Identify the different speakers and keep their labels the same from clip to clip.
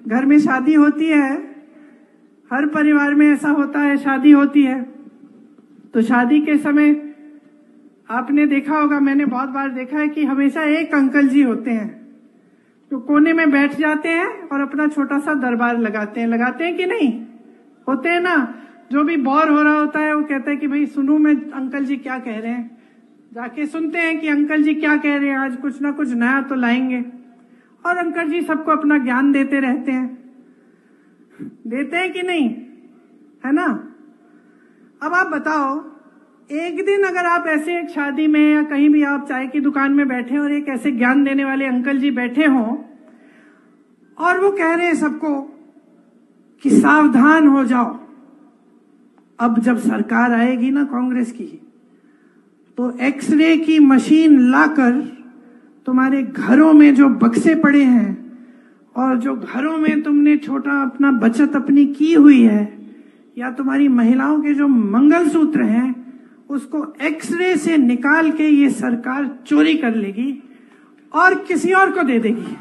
Speaker 1: घर में शादी होती है, हर परिवार में ऐसा होता है, शादी होती है तो शादी के समय आपने देखा होगा, मैंने बहुत बार देखा है कि हमेशा एक अंकल जी होते हैं जो कोने में बैठ जाते हैं और अपना छोटा सा दरबार लगाते हैं कि नहीं? होते हैं ना। जो भी बोर हो रहा होता है वो कहता है कि भाई सुनूं मैं अंकल जी क्या कह रहे हैं। जाके सुनते हैं कि अंकल जी क्या कह रहे हैं, आज कुछ ना कुछ नया तो लाएंगे। और अंकल जी सबको अपना ज्ञान देते रहते हैं, देते हैं कि नहीं, है ना? अब आप बताओ, एक दिन अगर आप ऐसे एक शादी में या कहीं भी आप चाय की दुकान में बैठे और एक ऐसे ज्ञान देने वाले अंकल जी बैठे हों और वो कह रहे हैं सबको कि सावधान हो जाओ, अब जब सरकार आएगी ना कांग्रेस की तो एक्सरे की मशीन लाकर तुम्हारे घरों में जो बक्से पड़े हैं और जो घरों में तुमने छोटा अपना बचत अपनी की हुई है या तुम्हारी महिलाओं के जो मंगलसूत्र हैं उसको एक्सरे से निकाल के ये सरकार चोरी कर लेगी और किसी और को दे देगी।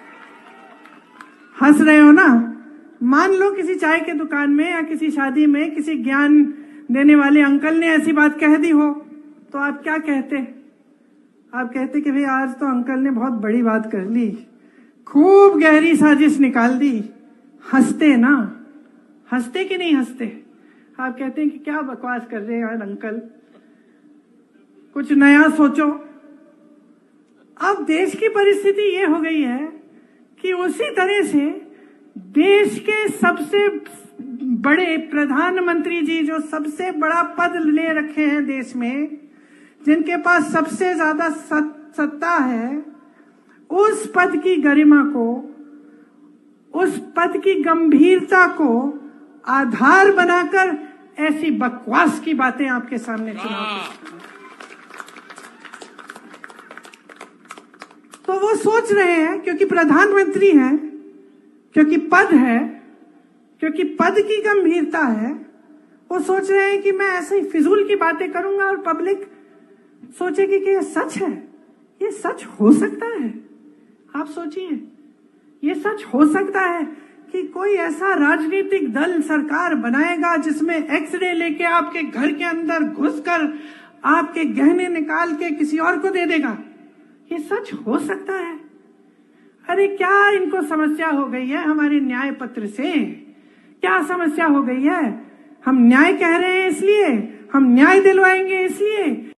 Speaker 1: हंस रहे हो ना? मान लो किसी चाय के दुकान में या किसी शादी में किसी ज्ञान देने वाले अंकल ने ऐसी बात कह दी हो तो आप क्या कहते? आप कहते कि भाई आज तो अंकल ने बहुत बड़ी बात कर ली, खूब गहरी साजिश निकाल दी। हंसते ना? हंसते कि नहीं हंसते? आप कहते हैं कि क्या बकवास कर रहे हैं यार अंकल, कुछ नया सोचो। अब देश की परिस्थिति ये हो गई है कि उसी तरह से देश के सबसे बड़े प्रधानमंत्री जी जो सबसे बड़ा पद ले रखे हैं देश में, जिनके पास सबसे ज्यादा सत्ता है, उस पद की गरिमा को, उस पद की गंभीरता को आधार बनाकर ऐसी बकवास की बातें आपके सामने चुनाव। तो वो सोच रहे हैं क्योंकि प्रधानमंत्री हैं, क्योंकि पद है, क्योंकि पद की गंभीरता है, वो सोच रहे हैं कि मैं ऐसे ही फिजूल की बातें करूंगा और पब्लिक सोचेगी कि ये सच है। ये सच हो सकता है? आप सोचिए, ये सच हो सकता है कि कोई ऐसा राजनीतिक दल सरकार बनाएगा जिसमें एक्सरे लेके आपके घर के अंदर घुसकर आपके गहने निकाल के किसी और को दे देगा? ये सच हो सकता है? अरे क्या इनको समस्या हो गई है हमारे न्याय पत्र से? क्या समस्या हो गई है? हम न्याय कह रहे हैं इसलिए, हम न्याय दिलवाएंगे इसलिए